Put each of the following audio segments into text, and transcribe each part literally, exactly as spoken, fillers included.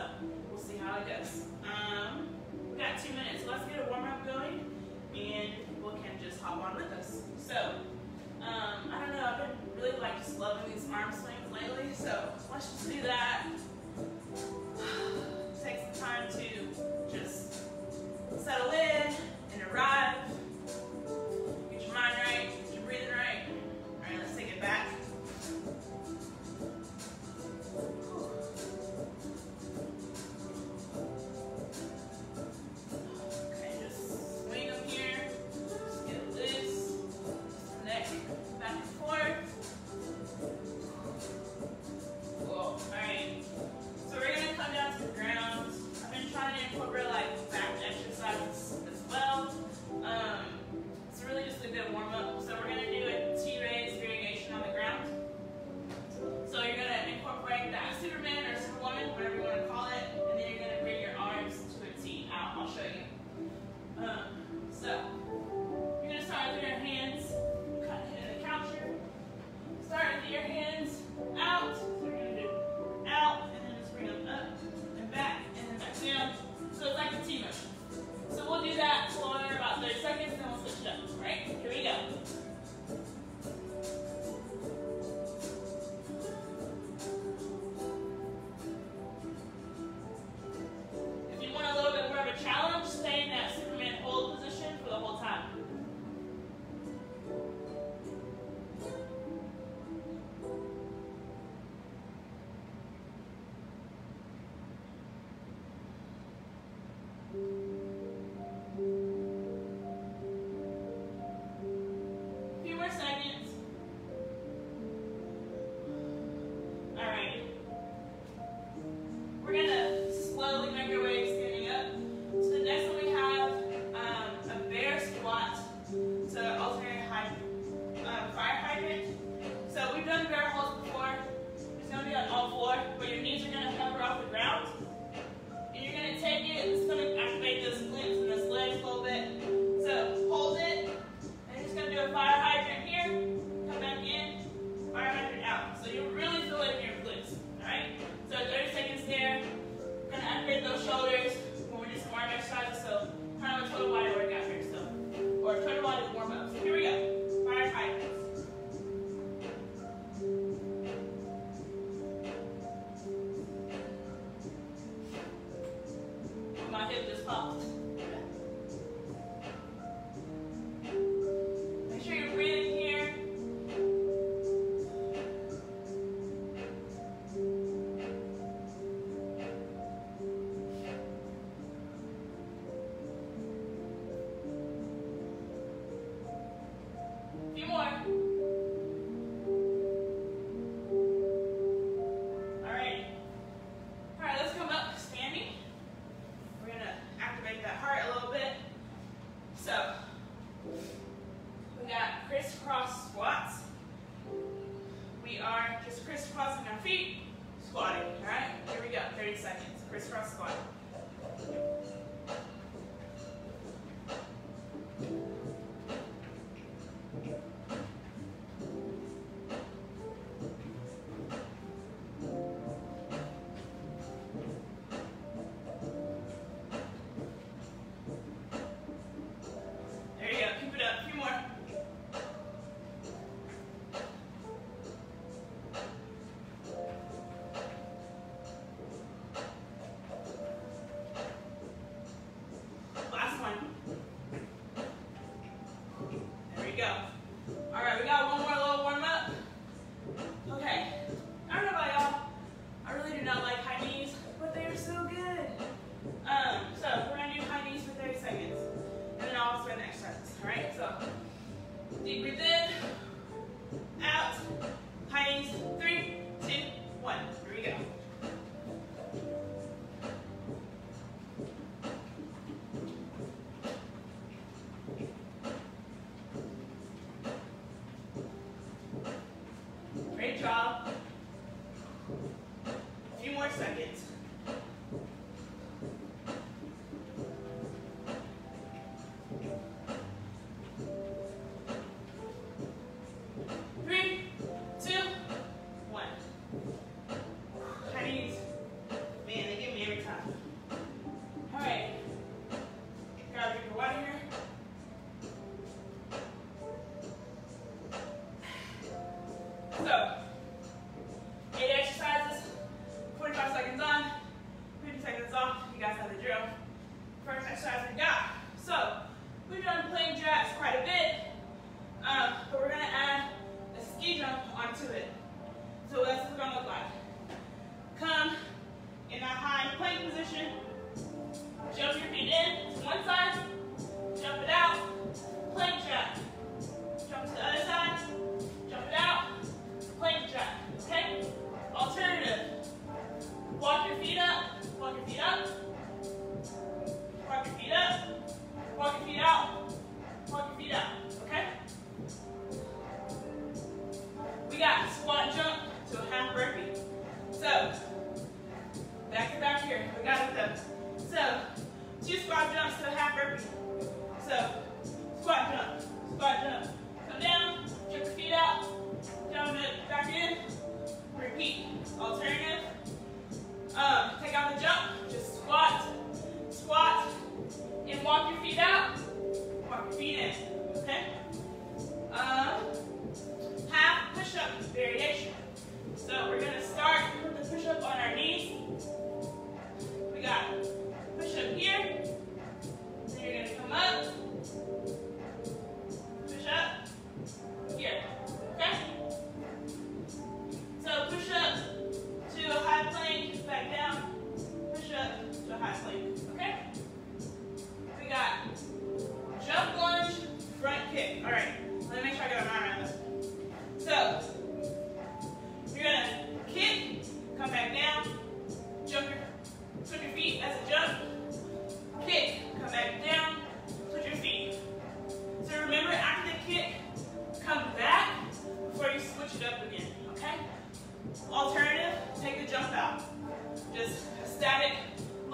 we'll see how it goes. Um, we got two minutes. Let's get a warm-up going, and people can just hop on with us. So, um, I don't know, I've been really like just loving these arm swings lately, so let's just do that. Take some time to just settle in and arrive. Get your mind right, get your breathing right. All right, let's take it back. Okay, just swing them here. Just get it loose. Neck back and forth. Cool. All right. So we're gonna come down to the ground. I've been trying to incorporate like back exercises as well. Um, it's really just a good warm up. So we're gonna do a T-raise variation on the ground. So you're gonna incorporate that Superman or Superwoman, whatever you want to call it, and then you're gonna bring your arms to a T out. I'll show you. Um, so you're gonna start with your hands, cut in the couch here. Start with your hands out. So we're gonna do out, and then just bring them up and back, and then back down. So it's like a T motion. So we'll do that for about thirty seconds, and then we'll switch it up. All right? Here we go. If you want a little bit more of a challenge, stay in that Superman hold position for the whole time. A few more seconds. All right. We're gonna slowly make our way standing up. So the next one we have um, a bear squat to alternate high, um, fire hydrant. So we've done bear holds before. It's gonna be on all four, but your knees are gonna hover off the ground. And you're gonna take it, it's gonna activate those glutes and those legs a little bit. So hold it, and you're just gonna do a fire hydrant here, come back in, fire hydrant out. So you really feel it in your glutes, all right? So thirty seconds there. We're gonna activate those shoulders when we do some arm exercises. So kind of a total body workout here, so or total body warm up. So here we go, fire hydrants. My hip just popped. Make sure you're breathing here. A few more. All right. All right, let's come up standing. We're gonna activate that heart a little bit. So we got crisscross squats. We are just crisscrossing our feet, squatting. All right, here we go. thirty seconds. Crisscross squat. There you go. Keep it up. A few more. Last one. There we go. All right, we got one more little warm up. Okay. I don't know about y'all. I really do not like high knees, but they are so good. Um, so we're gonna do high knees for thirty seconds, and then I'll explain the exercises. All right. So deep breathe in, out, high knees. Three, two, one. Here we go. Great job. A few more seconds. Three, two, one. High knees. Man, they give me every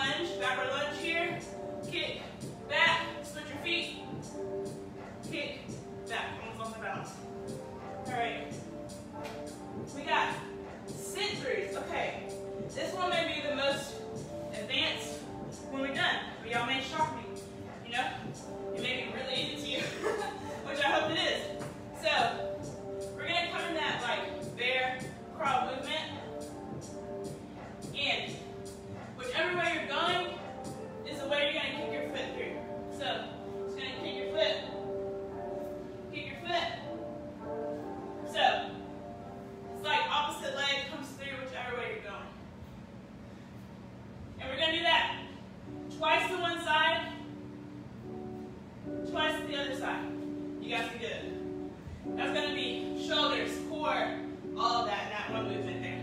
lunge, backward lunge here. Kick, back, switch your feet. Kick, back. Almost lost my balance. All right. We got sit throughs. Okay. This one may be the most advanced when we're done. But y'all may shock me. You know? It may be really easy to you, which I hope it is. So, we're going to come in that like bear crawl movement. And whichever way you're going is the way you're going to kick your foot through. So, just going to kick your foot, kick your foot. So, it's like opposite leg comes through whichever way you're going. And we're going to do that twice to one side, twice to the other side. You guys are good. That's going to be shoulders, core, all of that in that one movement there.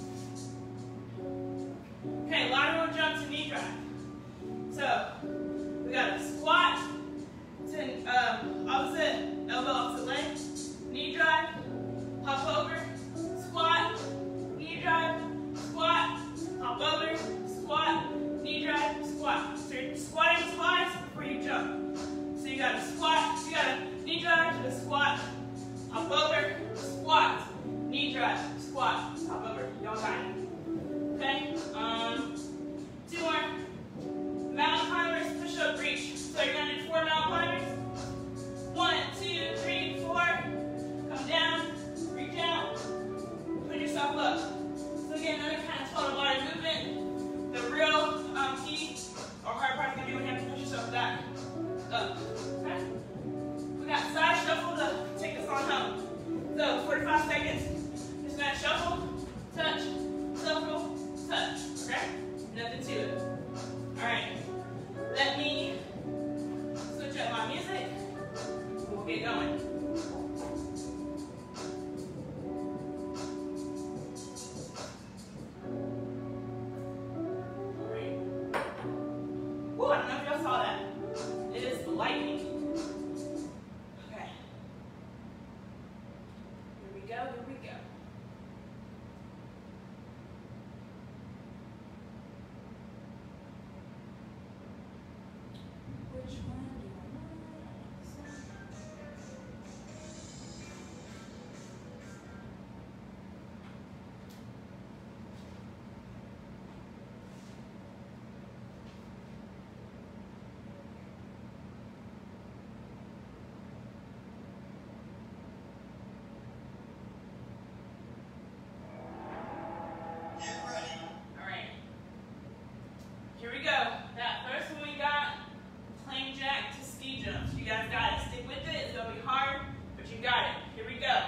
Okay, lateral jump to knee drive. So, we got a squat to um, opposite elbow, opposite leg, knee drive, hop over, squat, knee drive, squat, hop over, squat, knee drive, squat. So you're squatting twice before you jump. So you got a squat, you got a knee drive to the squat, hop over, squat, knee drive, squat, hop over. Y'all got it. Okay? Um, two more. Mountain climbers, push up, reach. So you're gonna do four mountain climbers. One, two, three, four. Come down, reach out, put yourself up. So again, another kind of total body movement. The real um, key or hard part is gonna be when you have to push yourself back, up. Okay? We got side shuffle to take us on home. So forty-five seconds. Just gonna shuffle, touch, shuffle, touch. Okay? Nothing to it. All right. Let me switch up my music. We'll get going. All right. Woo, I don't know if y'all saw that. It is lightning. Okay. Here we go. Here we go. Which one do I want? All right. Here we go. That first one we got. Plain jack to ski jumps. You guys got it. Stick with it. It's going to be hard, but you got it. Here we go.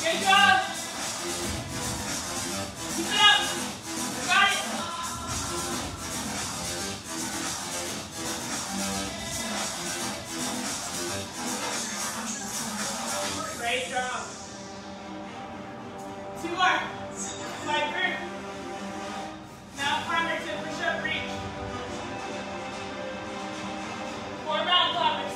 Great job. Keep it up. Got it. Great job. Two more. Slide through. Now climber to push-up reach. Four round climbers.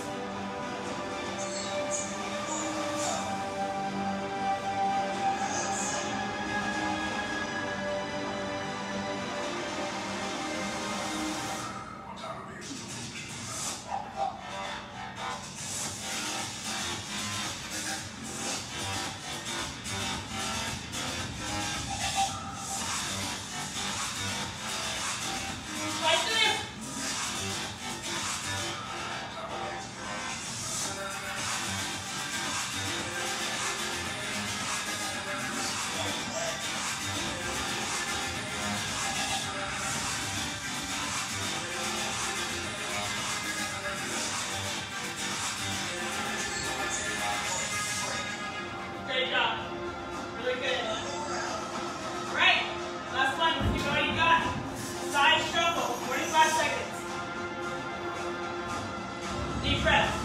Great job. Really good. All right. Last one. Let's see what you got. Side shuffle. forty-five seconds. Deep breath.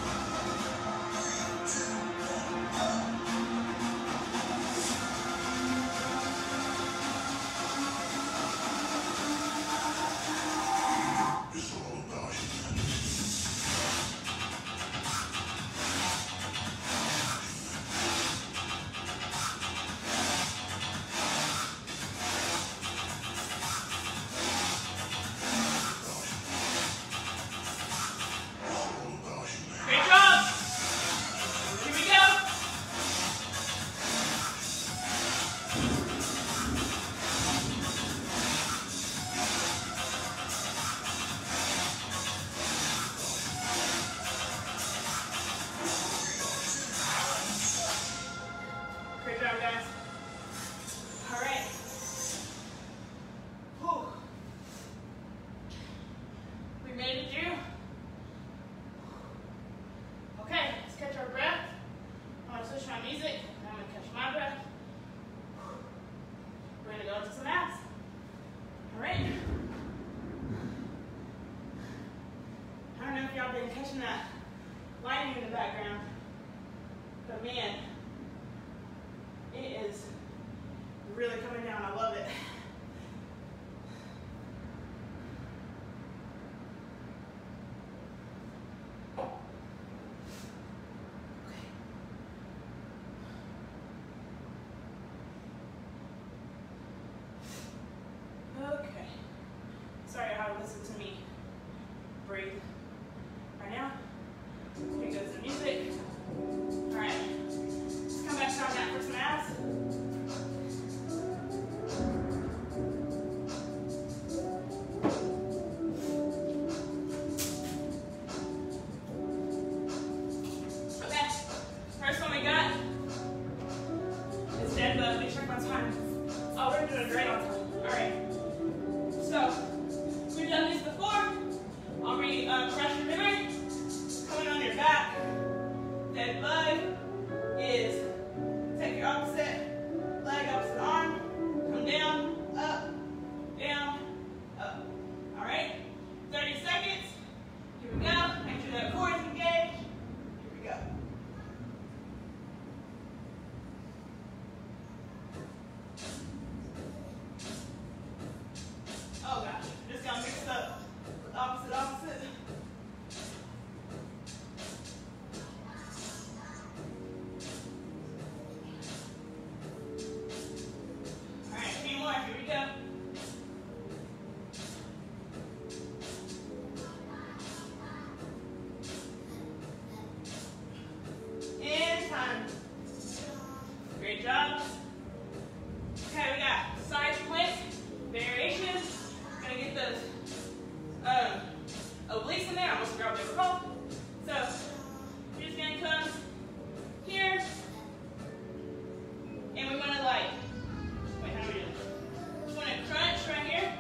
Great job. Here we go. Great job, guys. All right. Whew. We made it through. Okay, let's catch our breath. I'm going to switch my music. I'm going to catch my breath. We're going to go into some abs. All right. I don't know if y'all been catching that lighting in the background, but man, it is really coming down. I love it. Okay. Sorry how to listen to me breathe right now. Here goes the music. All right. Let's come back down that for some abs. Okay. First one we got is dead bug. Let me check my time. Oh, we're doing great on time. All right. So, we've done these before. I'll re uh, crush your memory. Coming on your back. Dead bug is take your opposite leg, opposite arm, come down, up, down, up. All right. thirty seconds. Here we go. Make sure that core is engaged. Here we go. Oh gosh, just got mixed up with opposite, opposite. All right, a few more, here we go. And time. Great job. Okay, we got side split variations. Gonna get those um, obliques in there. I almost forgot what they were called. So you're just gonna come here, and we wanna like, wait, how do we do this? Just wanna crunch right here.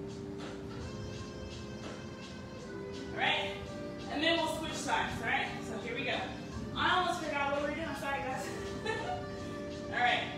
All right, and then we'll switch sides. All right, so here we go. I almost forgot what we were doing. I'm sorry, guys. All right.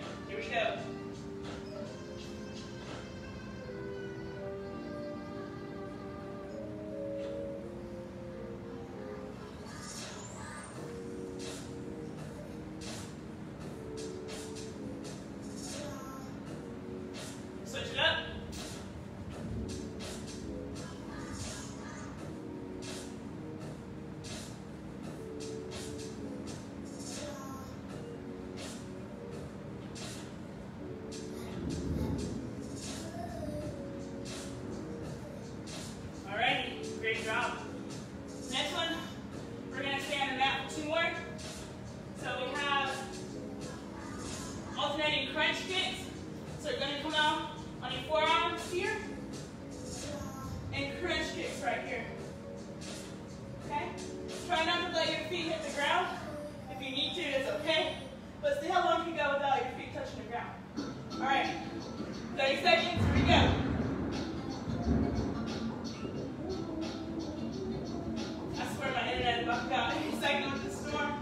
crunch kicks. So you're going to come out on your forearms here and crunch kicks right here. Okay? Try not to let your feet hit the ground. If you need to, it's okay. But see how long you can go without your feet touching the ground. All right. thirty seconds. Here we go. I swear my internet is about to go out any second with the storm.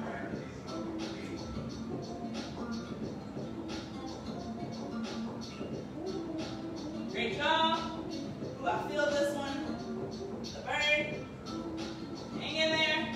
Great job. Ooh, I feel this one. The bird. Hang in there.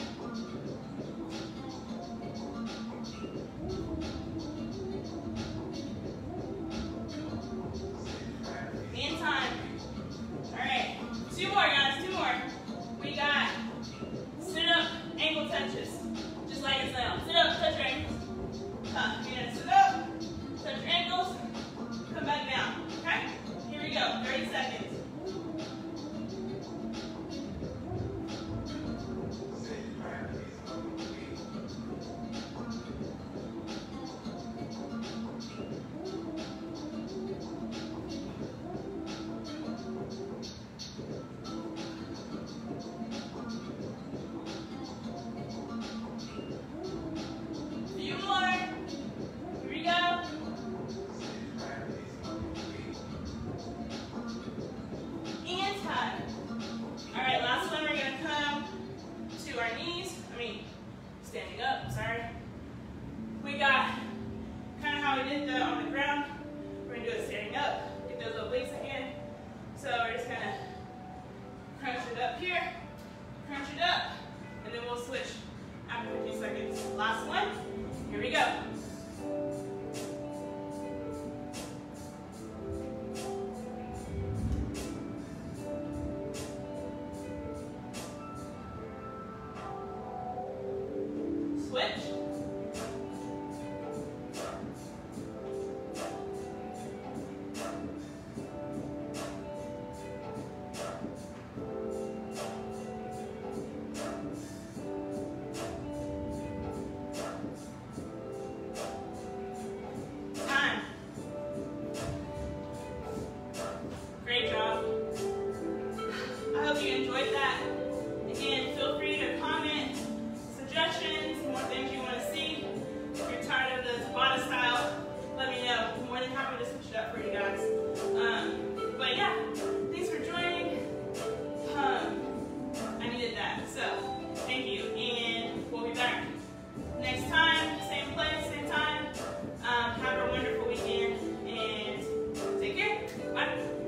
In time. All right. Two more, guys. Two more. We got sit up, ankle touches. Just like it's now. Sit up, touch your ankles. Huh. You're gonna sit up, touch your ankles, come back down. Okay? Here we go. thirty seconds. Few more. Here we go. And time. All right, last one. We're going to come to our knees. I mean, standing up, sorry. We got kind of how we did that on the ground. We're going to do it standing up. Get those obliques again. So we're just going to crunch it up here, crunch it up, and then we'll switch after fifty seconds. Last one. Here we go. Switch. Time. Great job. I hope you enjoyed that. Again, feel free to comment suggestions, more things you want to see. If you're tired of the Tabata style, let me know. I'm more than happy to switch it up for you guys. Um, but yeah, thanks for joining. Um, I needed that. So, thank you. And we'll be back next time, same place, same time. Um, have a wonderful weekend and take care. Bye.